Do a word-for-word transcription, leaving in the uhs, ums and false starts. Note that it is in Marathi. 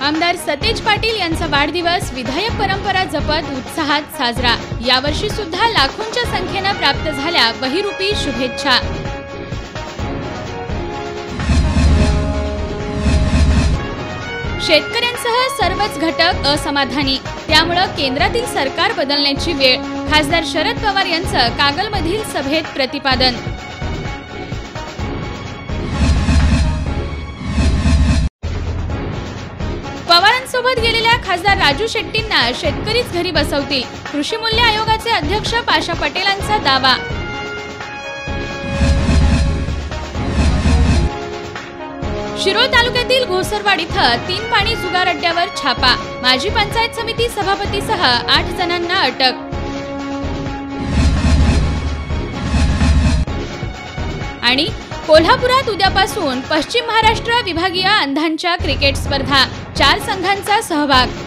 आमदार सतेज पाटील यांचा वाढदिवस विधायक परंपरा जपत उत्साहात साजरा। यावर्षी सुद्धा लाखोंच्या संख्येने प्राप्त झाल्या वहीरूपी शुभेच्छा। शेतकऱ्यांसह सर्वच घटक असमाधानी, त्यामुळे केंद्रातील सरकार बदलण्याची वेळ। खासदार शरद पवार यांचं कागलमधील सभेत प्रतिपादन। पवारांसोबत गेलेल्या खासदार राजू शेट्टींना शेतकरीच घरी बसवतील, कृषी मूल्य आयोगाचे अध्यक्ष पाशा पटेलांचा दावा। शिरोळ तालुक्यातील घोसरवाड इथं तीन पाणी जुगार अड्ड्यावर छापा, माजी पंचायत समिती सभापतीसह आठ जणांना अटक। आणि कोल्हापुरात उद्यापासून पश्चिम महाराष्ट्र विभागीय अंधांच्या क्रिकेट स्पर्धा, चार संघांचा सहभाग।